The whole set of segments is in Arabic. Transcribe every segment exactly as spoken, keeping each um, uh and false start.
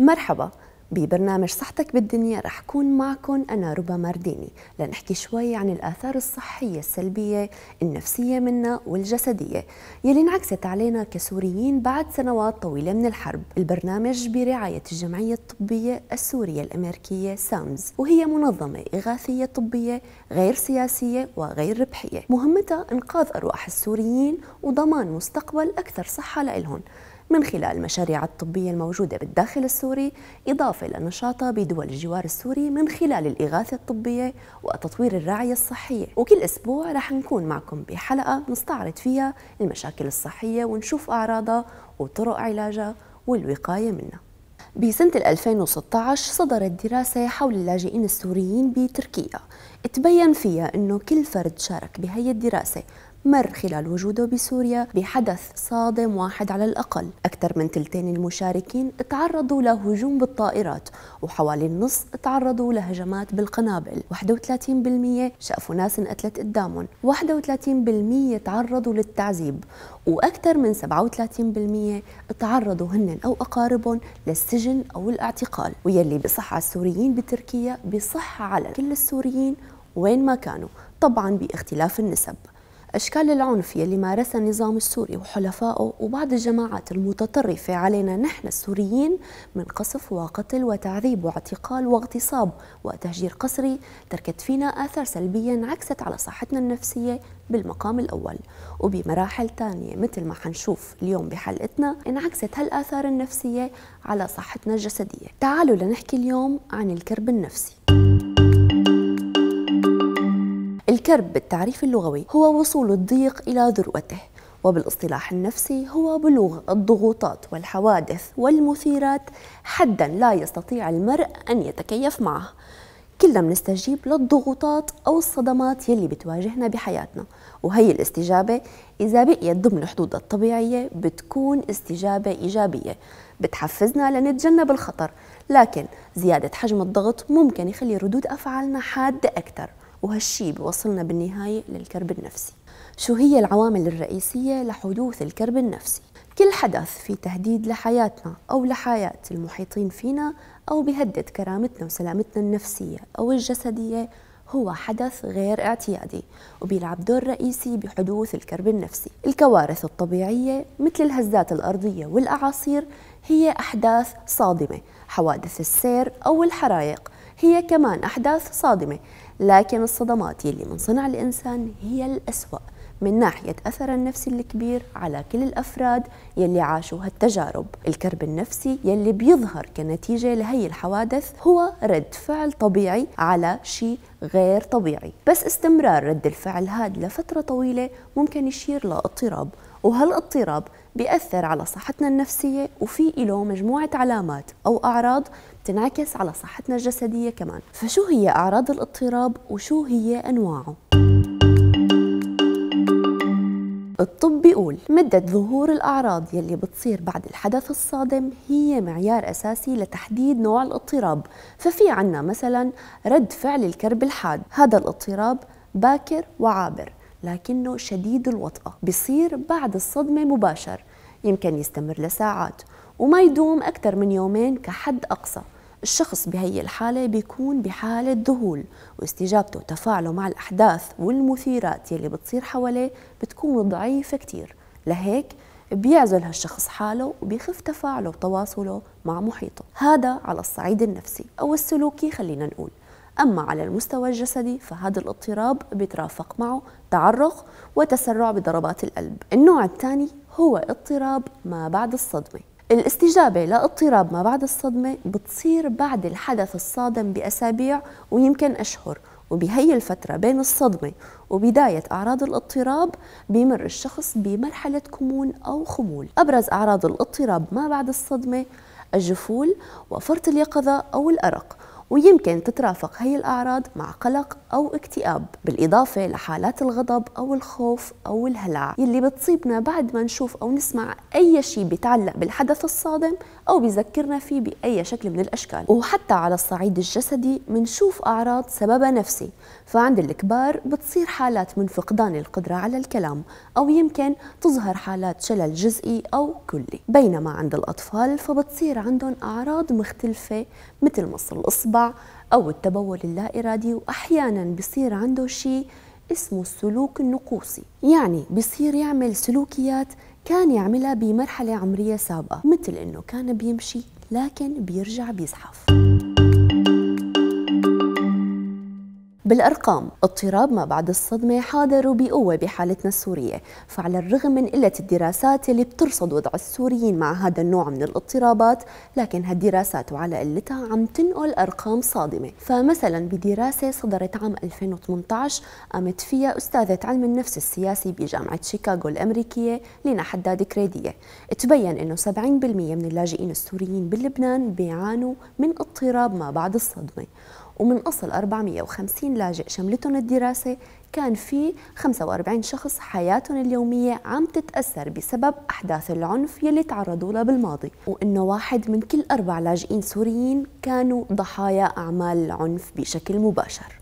مرحبا ببرنامج صحتك بالدنيا. رح كون معكم أنا روبا مارديني لنحكي شوي عن الآثار الصحية السلبية النفسية منا والجسدية يلي انعكست علينا كسوريين بعد سنوات طويلة من الحرب. البرنامج برعاية الجمعية الطبية السورية الأمريكية سامز، وهي منظمة إغاثية طبية غير سياسية وغير ربحية، مهمتها إنقاذ أرواح السوريين وضمان مستقبل أكثر صحة لإلهم من خلال المشاريع الطبية الموجودة بالداخل السوري، إضافة لنشاطها بدول الجوار السوري من خلال الإغاثة الطبية وتطوير الرعاية الصحية. وكل أسبوع رح نكون معكم بحلقة نستعرض فيها المشاكل الصحية ونشوف أعراضها وطرق علاجها والوقاية منها. بسنة ألفين وستة عشر صدرت دراسة حول اللاجئين السوريين بتركيا، تبين فيها أنه كل فرد شارك بهي الدراسة مر خلال وجوده بسوريا بحدث صادم واحد على الأقل. أكثر من ثلثين المشاركين تعرضوا لهجوم بالطائرات، وحوالي النص تعرضوا لهجمات بالقنابل، واحد وثلاثين بالمئة شافوا ناس انقتلت قدامهم، واحد وثلاثين بالمئة تعرضوا للتعذيب، وأكثر من سبعة وثلاثين بالمئة تعرضوا هن أو أقاربهم للسجن أو الاعتقال. ويلي بصح على السوريين بتركيا بصح على كل السوريين وين ما كانوا، طبعا باختلاف النسب. أشكال العنف يلي مارسها النظام السوري وحلفائه وبعض الجماعات المتطرفة علينا نحن السوريين من قصف وقتل وتعذيب واعتقال واغتصاب وتهجير قسري تركت فينا آثار سلبية انعكست على صحتنا النفسية بالمقام الأول، وبمراحل تانية مثل ما حنشوف اليوم بحلقتنا انعكست هالآثار النفسية على صحتنا الجسدية. تعالوا لنحكي اليوم عن الكرب النفسي. الكرب بالتعريف اللغوي هو وصول الضيق إلى ذروته، وبالاصطلاح النفسي هو بلوغ الضغوطات والحوادث والمثيرات حداً لا يستطيع المرء أن يتكيف معه. كلنا بنستجيب للضغوطات أو الصدمات يلي بتواجهنا بحياتنا، وهي الاستجابة إذا بقيت ضمن حدودها الطبيعية بتكون استجابة إيجابية بتحفزنا لنتجنب الخطر، لكن زيادة حجم الضغط ممكن يخلي ردود أفعالنا حادة أكثر، وهالشي بيوصلنا بالنهاية للكرب النفسي. شو هي العوامل الرئيسية لحدوث الكرب النفسي؟ كل حدث في تهديد لحياتنا أو لحياة المحيطين فينا أو بيهدد كرامتنا وسلامتنا النفسية أو الجسدية هو حدث غير اعتيادي وبيلعب دور رئيسي بحدوث الكرب النفسي. الكوارث الطبيعية مثل الهزات الأرضية والأعاصير هي أحداث صادمة، حوادث السير أو الحرائق هي كمان أحداث صادمة، لكن الصدمات يلي من صنع الإنسان هي الأسوأ من ناحية أثر النفسي الكبير على كل الأفراد يلي عاشوا هالتجارب. الكرب النفسي يلي بيظهر كنتيجة لهي الحوادث هو رد فعل طبيعي على شيء غير طبيعي، بس استمرار رد الفعل هاد لفترة طويلة ممكن يشير لاضطراب، وهالاضطراب بيأثر على صحتنا النفسية وفي له مجموعة علامات أو أعراض بتنعكس على صحتنا الجسدية كمان. فشو هي أعراض الاضطراب وشو هي أنواعه؟ الطب بيقول مدة ظهور الأعراض يلي بتصير بعد الحدث الصادم هي معيار أساسي لتحديد نوع الاضطراب. ففي عنا مثلا رد فعل الكرب الحاد، هذا الاضطراب باكر وعابر لكنه شديد الوطأة، بيصير بعد الصدمة مباشر، يمكن يستمر لساعات وما يدوم أكثر من يومين كحد أقصى. الشخص بهي الحالة بيكون بحالة ذهول، واستجابته وتفاعله مع الأحداث والمثيرات يلي بتصير حواليه بتكون ضعيفة كتير، لهيك بيعزل هالشخص حاله وبيخف تفاعله وتواصله مع محيطه. هذا على الصعيد النفسي أو السلوكي خلينا نقول. أما على المستوى الجسدي فهذا الاضطراب بيترافق معه تعرق وتسرع بضربات القلب. النوع الثاني هو اضطراب ما بعد الصدمة. الاستجابة لاضطراب ما بعد الصدمة بتصير بعد الحدث الصادم بأسابيع ويمكن أشهر، وبهي الفترة بين الصدمة وبداية أعراض الاضطراب بيمر الشخص بمرحلة كمون أو خمول. أبرز أعراض الاضطراب ما بعد الصدمة الجفول وفرط اليقظة أو الأرق، ويمكن تترافق هي الأعراض مع قلق أو اكتئاب، بالإضافة لحالات الغضب أو الخوف أو الهلع يلي بتصيبنا بعد ما نشوف أو نسمع أي شيء بيتعلق بالحدث الصادم أو بيذكرنا فيه بأي شكل من الأشكال. وحتى على الصعيد الجسدي منشوف أعراض سببها نفسي، فعند الكبار بتصير حالات من فقدان القدرة على الكلام، أو يمكن تظهر حالات شلل جزئي أو كلي. بينما عند الأطفال فبتصير عندهم أعراض مختلفة مثل مص الإصبع أو التبول اللا إرادي، وأحيانا بصير عنده شيء اسمه السلوك النقوصي، يعني بصير يعمل سلوكيات كان يعملها بمرحلة عمرية سابقة، مثل إنه كان بيمشي لكن بيرجع بيزحف. بالأرقام، اضطراب ما بعد الصدمة حاضر وبقوة بحالتنا السورية، فعلى الرغم من قلة الدراسات اللي بترصد وضع السوريين مع هذا النوع من الاضطرابات، لكن هالدراسات وعلى قلتها عم تنقل أرقام صادمة. فمثلا بدراسة صدرت عام ألفين وثمانية عشر قامت فيها أستاذة علم النفس السياسي بجامعة شيكاغو الأمريكية لينا حداد كريدية، تبين إنه سبعين بالمئة من اللاجئين السوريين بلبنان بيعانوا من اضطراب ما بعد الصدمة، ومن أصل أربعمئة وخمسين لاجئ شملتهم الدراسة كان في خمسة وأربعين شخص حياتهم اليومية عم تتأثر بسبب أحداث العنف يلي تعرضوا لها بالماضي، وإنه واحد من كل أربع لاجئين سوريين كانوا ضحايا أعمال العنف بشكل مباشر.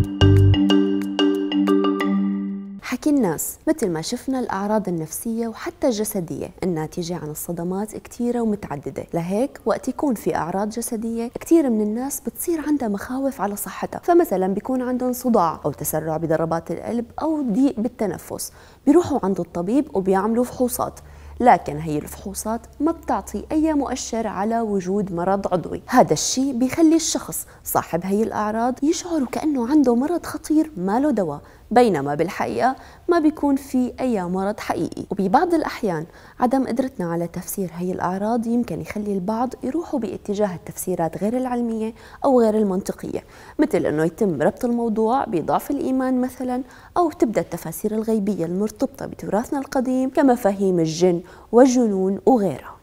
حكي الناس مثل ما شفنا الأعراض النفسية وحتى الجسدية الناتجة عن الصدمات كتيرة ومتعددة، لهيك وقت يكون في أعراض جسدية كتير من الناس بتصير عندها مخاوف على صحتها، فمثلا بيكون عندهم صداع أو تسرع بضربات القلب أو ضيق بالتنفس، بيروحوا عند الطبيب وبيعملوا فحوصات، لكن هي الفحوصات ما بتعطي أي مؤشر على وجود مرض عضوي. هذا الشيء بيخلي الشخص صاحب هي الأعراض يشعر كأنه عنده مرض خطير ما له دواء، بينما بالحقيقة ما بيكون في أي مرض حقيقي. وببعض الأحيان عدم قدرتنا على تفسير هي الأعراض يمكن يخلي البعض يروحوا باتجاه التفسيرات غير العلمية أو غير المنطقية، مثل أنه يتم ربط الموضوع بضعف الإيمان مثلا، أو تبدأ التفاسير الغيبية المرتبطة بتراثنا القديم كمفاهيم الجن والجنون وغيرها.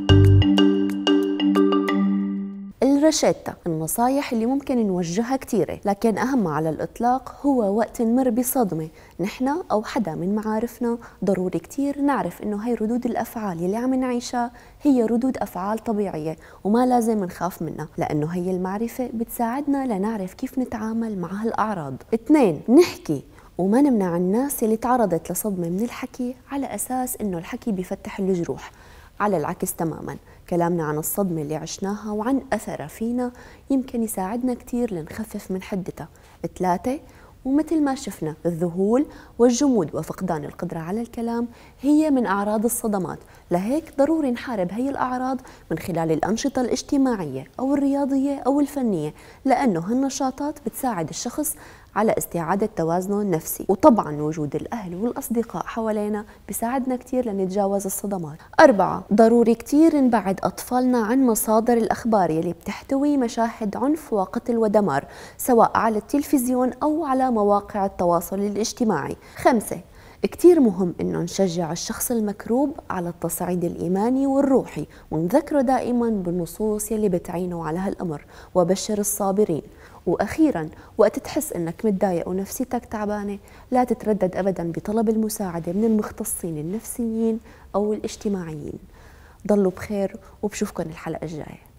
الروشتة، النصايح اللي ممكن نوجهها كتيرة، لكن أهم على الإطلاق هو وقت نمر بصدمة نحن أو حدا من معارفنا ضروري كتير نعرف إنه هاي ردود الأفعال اللي عم نعيشها هي ردود أفعال طبيعية وما لازم نخاف منها، لأنه هي المعرفة بتساعدنا لنعرف كيف نتعامل مع هالأعراض. اثنين، نحكي وما نمنع الناس اللي تعرضت لصدمة من الحكي على أساس إنه الحكي بيفتح الجروح، على العكس تماما، كلامنا عن الصدمة اللي عشناها وعن أثرها فينا يمكن يساعدنا كتير لنخفف من حدتها. ثلاثة، ومثل ما شفنا الذهول والجمود وفقدان القدرة على الكلام هي من أعراض الصدمات، لهيك ضروري نحارب هي الأعراض من خلال الأنشطة الاجتماعية أو الرياضية أو الفنية، لأنه هالنشاطات بتساعد الشخص على استعادة توازنه النفسي، وطبعا وجود الأهل والأصدقاء حوالينا بيساعدنا كتير لنتجاوز الصدمات. أربعة، ضروري كتير نبعد أطفالنا عن مصادر الأخبار يلي بتحتوي مشاهد عنف وقتل ودمار، سواء على التلفزيون أو على مواقع التواصل الاجتماعي. خمسة، كتير مهم إنه نشجع الشخص المكروب على التصعيد الإيماني والروحي، ونذكره دائما بالنصوص يلي بتعينه على هالأمر، وبشر الصابرين. وأخيرا، وقت تحس إنك متضايق ونفسيتك تعبانة لا تتردد أبدا بطلب المساعدة من المختصين النفسيين أو الاجتماعيين. ضلوا بخير وبشوفكن الحلقة الجاية.